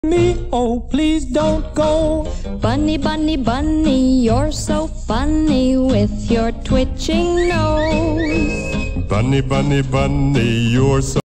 Me, oh, please don't go. Bunny, bunny, bunny, you're so funny with your twitching nose. Bunny, bunny, bunny, you're so